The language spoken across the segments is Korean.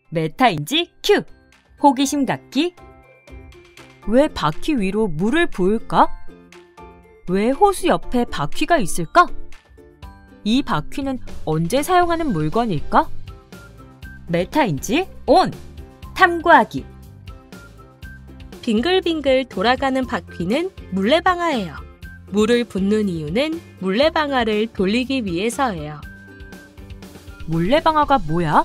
메타인지 큐! 호기심 갖기. 왜 바퀴 위로 물을 부을까? 왜 호수 옆에 바퀴가 있을까? 이 바퀴는 언제 사용하는 물건일까? 메타인지 온! 탐구하기. 빙글빙글 돌아가는 바퀴는 물레방아예요. 물을 붓는 이유는 물레방아를 돌리기 위해서예요. 물레방아가 뭐야?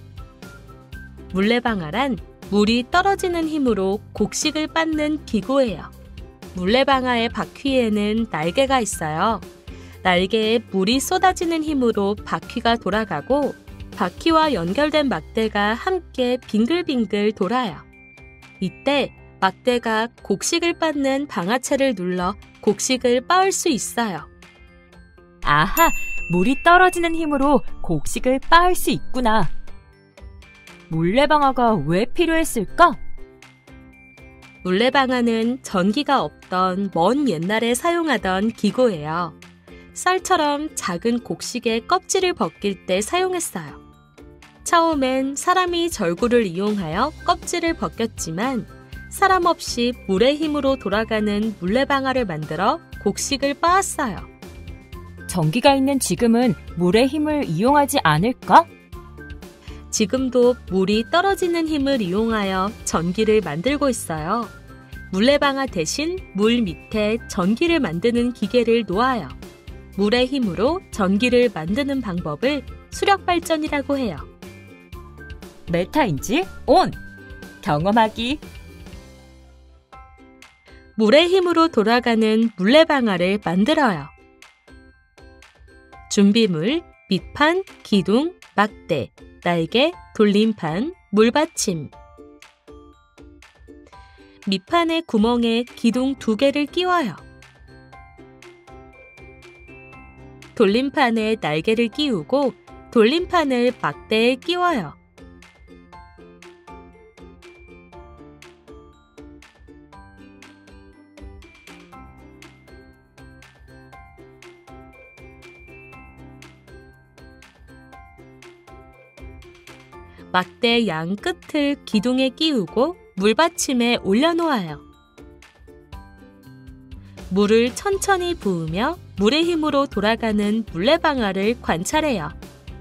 물레방아란 물이 떨어지는 힘으로 곡식을 빻는 기구예요. 물레방아의 바퀴에는 날개가 있어요. 날개에 물이 쏟아지는 힘으로 바퀴가 돌아가고 바퀴와 연결된 막대가 함께 빙글빙글 돌아요. 이때 막대가 곡식을 빻는 방아채를 눌러 곡식을 빻을 수 있어요. 아하! 물이 떨어지는 힘으로 곡식을 빻을 수 있구나. 물레방아가 왜 필요했을까? 물레방아는 전기가 없던 먼 옛날에 사용하던 기구예요. 쌀처럼 작은 곡식의 껍질을 벗길 때 사용했어요. 처음엔 사람이 절구를 이용하여 껍질을 벗겼지만 사람 없이 물의 힘으로 돌아가는 물레방아를 만들어 곡식을 빻았어요. 전기가 있는 지금은 물의 힘을 이용하지 않을까? 지금도 물이 떨어지는 힘을 이용하여 전기를 만들고 있어요. 물레방아 대신 물 밑에 전기를 만드는 기계를 놓아요. 물의 힘으로 전기를 만드는 방법을 수력발전이라고 해요. 메타인지 온! 경험하기. 물의 힘으로 돌아가는 물레방아를 만들어요. 준비물, 밑판, 기둥, 막대, 날개, 돌림판, 물받침. 밑판의 구멍에 기둥 2개를 끼워요. 돌림판에 날개를 끼우고 돌림판을 막대에 끼워요. 막대 양 끝을 기둥에 끼우고 물받침에 올려놓아요. 물을 천천히 부으며 물의 힘으로 돌아가는 물레방아를 관찰해요.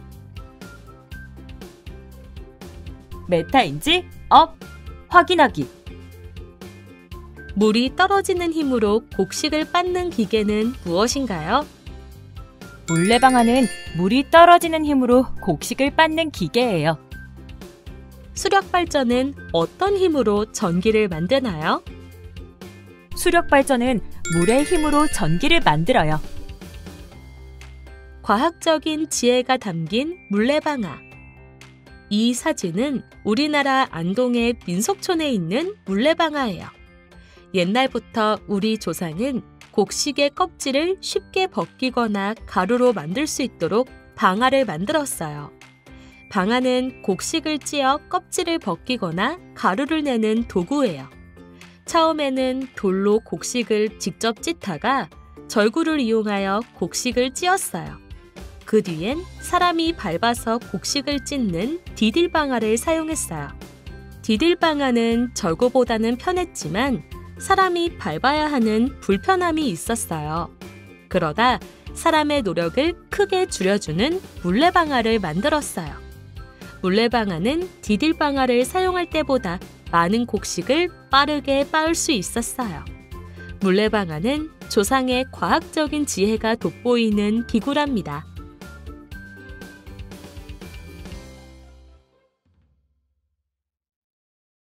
메타인지 업! 확인하기. 물이 떨어지는 힘으로 곡식을 빻는 기계는 무엇인가요? 물레방아는 물이 떨어지는 힘으로 곡식을 빻는 기계예요. 수력발전은 어떤 힘으로 전기를 만드나요? 수력발전은 물의 힘으로 전기를 만들어요. 과학적인 지혜가 담긴 물레방아. 이 사진은 우리나라 안동의 민속촌에 있는 물레방아예요. 옛날부터 우리 조상은 곡식의 껍질을 쉽게 벗기거나 가루로 만들 수 있도록 방아를 만들었어요. 방아는 곡식을 찧어 껍질을 벗기거나 가루를 내는 도구예요. 처음에는 돌로 곡식을 직접 찢다가 절구를 이용하여 곡식을 찧었어요. 그 뒤엔 사람이 밟아서 곡식을 찢는 디딜방아를 사용했어요. 디딜방아는 절구보다는 편했지만 사람이 밟아야 하는 불편함이 있었어요. 그러다 사람의 노력을 크게 줄여주는 물레방아를 만들었어요. 물레방아는 디딜방아를 사용할 때보다 많은 곡식을 빠르게 빻을 수 있었어요. 물레방아는 조상의 과학적인 지혜가 돋보이는 기구랍니다.